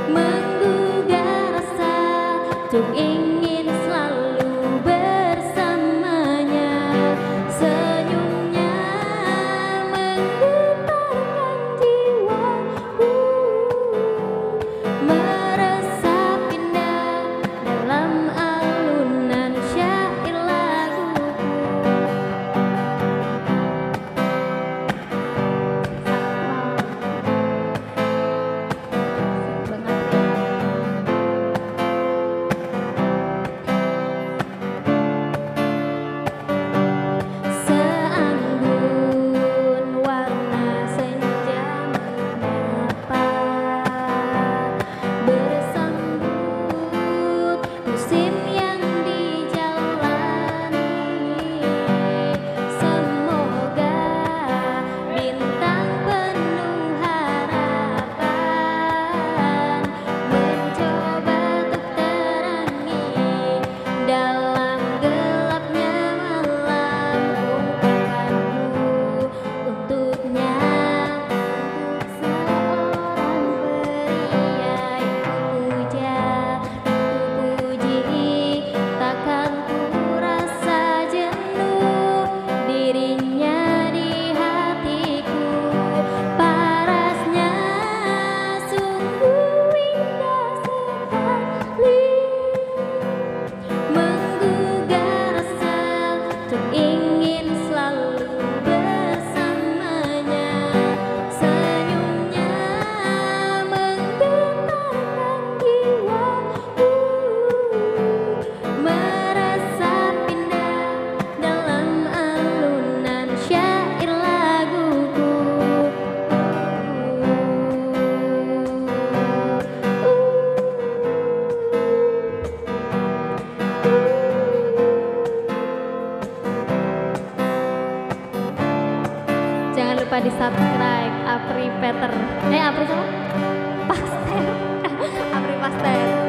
menggugah rasa untuk ingin selalu bersamanya. Senyumnya menggetarkan jiwaku, meresap indah dalam alunan syair laguku. Seanggun warna senja menyapa, bersambut musim yang dijalani. Semoga bintang penuh harapan mencoba untuk terangi dalam gelapnya malam. Ungkapanku untuknya, untuk seorang pria yang puja, ku puji, takkan ku rasa jenuh dirinya di hatiku. Parasnya sungguh indah sekali, menggugah rasa untuk ingin selalu bersamanya. Senyumnya menggetarkan jiwaku, meresap indah dalam alunan syair laguku. Jangan lupa di subscribe Apri Peter. Apri siapa? Pastel. Apri Pastel.